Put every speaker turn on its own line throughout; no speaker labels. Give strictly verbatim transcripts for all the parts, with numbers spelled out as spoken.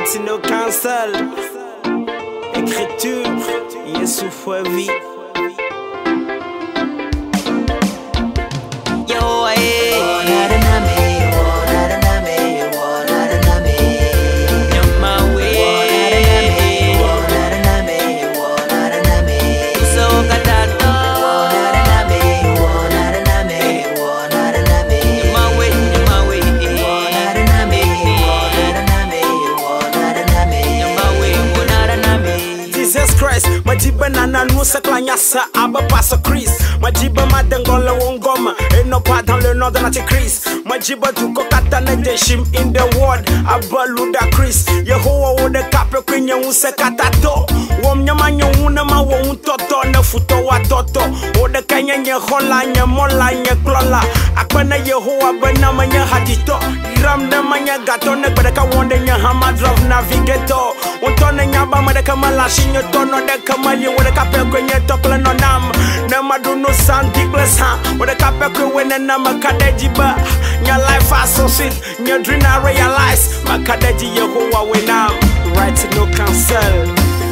Right no cancel. Écriture, Yesu foi vie.
Yo, eh.
Majiba nana nusa klanyasa aba paso Chris. Majiba madengola wongoma eno pa dans le nom de notre Chris. Majiba tuko katana deshim in the world aba luda Chris. Yehowa wode kape kwenye unse katato. Wom nyama nyuna ma wo untoto na futo watoto. Wode kanya nye hola nye mola nye klola. Akwana Yehowa bena manya hatito. Iram de manya gato ne bedeka wonde nye hama drive navigator. Untone nyaba madeka malashi nye tono deka mali wode kape kwenye tokle no nam. Nema do no sound dickless ha. Wode kape kwenye nama kadejiba. Nya life are so sweet. Nya dream I realize. Makadeji Yehowa we now. Right no cancel.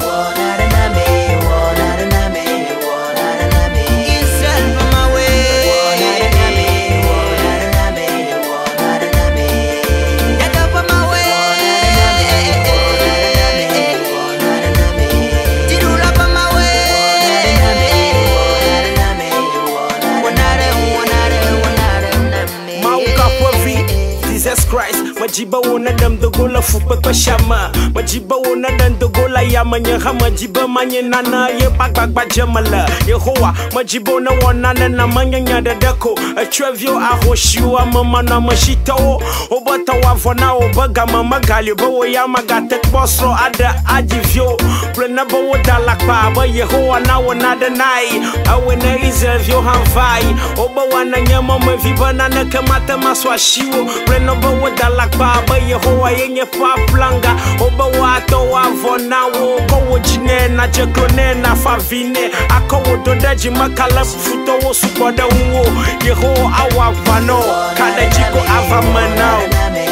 Jesus Christ, majiba wona dam de gola fupa kwa shama. Majiba wona dam de gola ya manya ha majiba manye nana ye bagbagba jamala. Yehowa majiba wona wona na manya nyada dako. Atwavio ahoshiwa mama na mashito. Obata wavona obaga mama gali bo ya magate bosro ada ajivyo. Plena bo dalakpa ba Yehowa na wona da nai. Awena izevyo hanvai. Oba wana nyama mevibana na kamata maswashiwo. Plena Oba dalakpa ba Yehowa yenye fa planga. Oba wato wavona wo go jine na jeklone na favine. Akowo dodaji makala futo wo sukoda wo. Yehowa awavano kada jiko avamanao.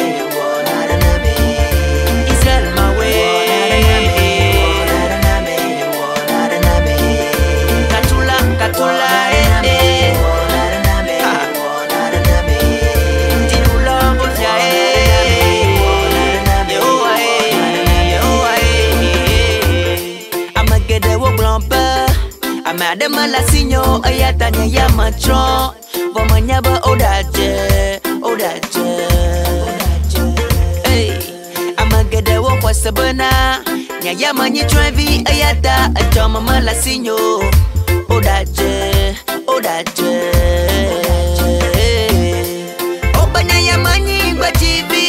Israel my way. Katula katula eh. Amadama la sinyo ayatanya ya matron. Vomanyaba odaje, odaje. Hey, amagede wo kwa sabana. Nyaya manyi travi ayata ajama mala sinyo. Odaje, odaje. Obanya ya manyi kwa T V.